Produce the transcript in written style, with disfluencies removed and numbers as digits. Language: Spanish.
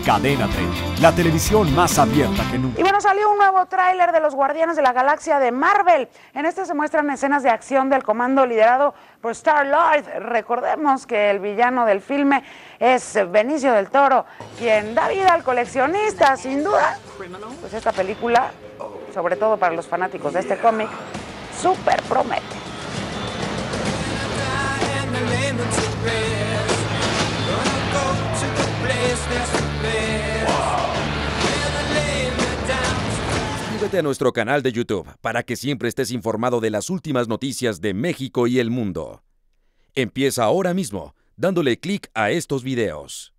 Cadena 30, la televisión más abierta que nunca. Y bueno, salió un nuevo tráiler de los Guardianes de la Galaxia de Marvel. En este se muestran escenas de acción del comando liderado por Star-Lord. Recordemos que el villano del filme es Benicio del Toro, quien da vida al coleccionista, sin duda. Pues esta película, sobre todo para los fanáticos de este cómic, súper promete. Suscríbete a nuestro canal de YouTube para que siempre estés informado de las últimas noticias de México y el mundo. Empieza ahora mismo dándole clic a estos videos.